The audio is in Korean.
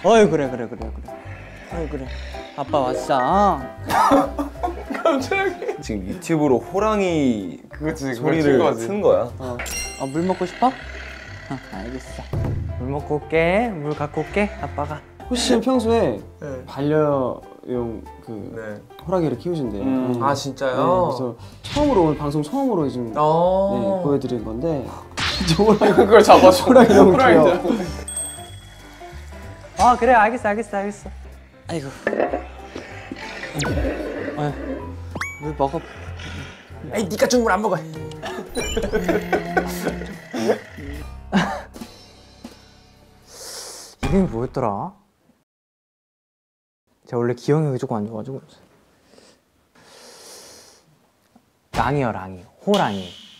어이 그래. 어이 그래. 아빠 왔어. 갑자기. 지금 유튜브로 호랑이 그거지, 소리를 튼 거야. 물 먹고 싶어? 알겠어. 물 먹고 올게. 물 갖고 올게. 아빠가. 호시 씨는 평소에 네. 반려용 그 네. 호랑이를 키우신대요. 아 진짜요? 네, 그래서 처음으로 오늘 방송 처음으로 지금 보여드린 건데 저 호랑이 그걸 잡아줘. 호랑이 너무 귀여워. 그래 알겠어. 아이고. 물 먹어. 에이 니가 준 물 안 먹어. 이름이 뭐였더라? 제가 원래 기억력이 조금 안 좋아가지고. 랑이요. 호랑이.